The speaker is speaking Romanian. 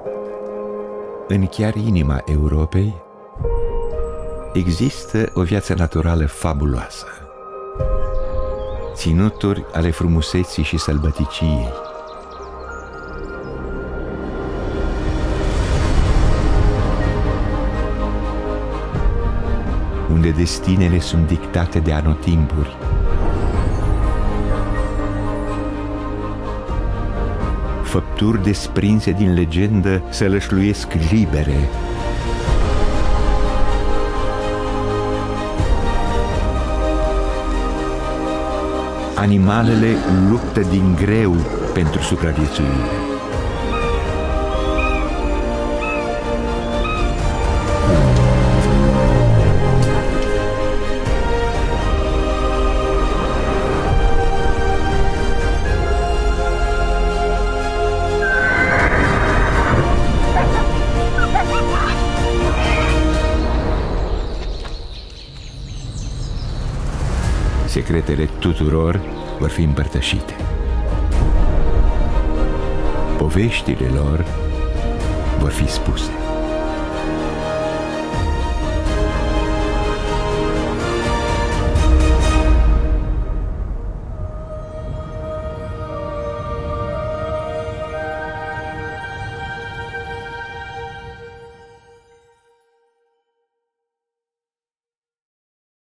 În chiar inima Europei există o viață naturală fabuloasă, ținuturi ale frumuseții și sălbăticiei, unde destinele sunt dictate de anotimpuri, făpturi desprinse din legendă sălășluiesc libere, animalele luptă din greu pentru supraviețuire. Secretele tuturor vor fi împărtășite. Poveștile lor vor fi spuse.